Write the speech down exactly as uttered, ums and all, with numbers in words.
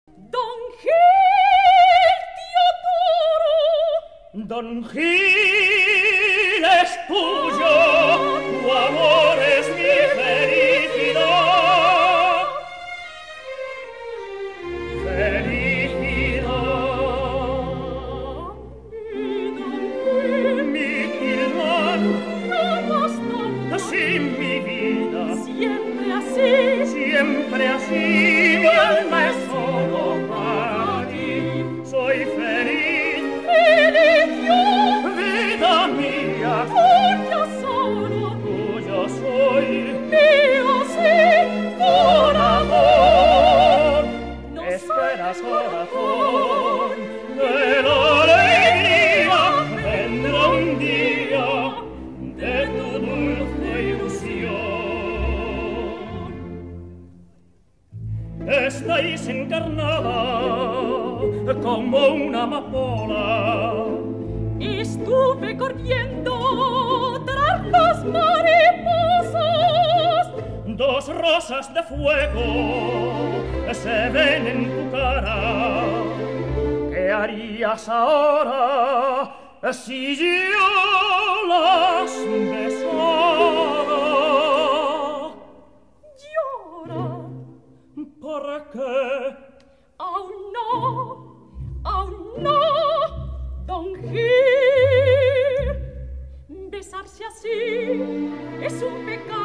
Don Gil, ti adoro. Don Gil es tuyo, tu amor es mi felicidad. Felicidad. Mi Gilman, No basta, sin mi vida, siempre así, siempre así, mi alma es solo para ti. Soy feliz, feliz yo, vida mía, tuya solo, tuyo soy, mío sí, corazón. No Esperas, soy corazón, que la alegría vendrá un día de tu dulce ilusión. Estáis encarnada como una amapola. Estuve corriendo tras las mariposas. Dos rosas de fuego se ven en tu cara. ¿Qué harías ahora si yo las besara? Llora, ¿Por qué? aún no, aún no, don Gil. Besarse así es un pecado.